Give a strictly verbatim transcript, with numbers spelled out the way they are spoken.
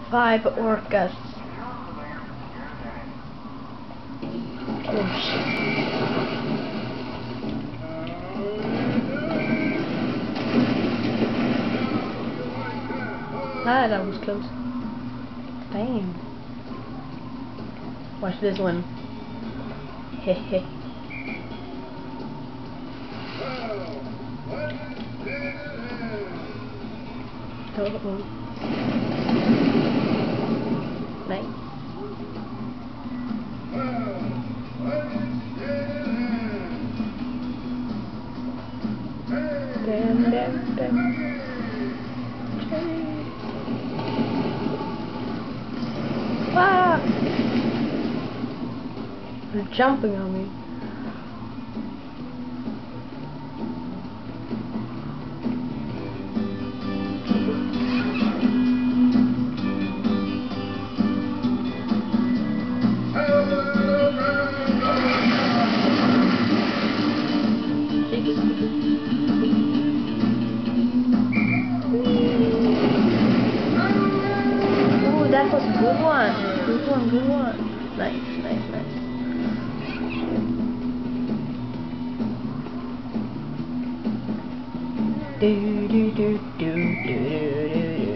Five orcas. Oh shit. Ah, that was close. Damn. Watch this one. Hehe. Don't move. Nice. Damn, damn, damn. Ah! They're jumping on me. Ooh, that was a good one. Good one, good one. Nice, nice, nice. Do do do do do do do.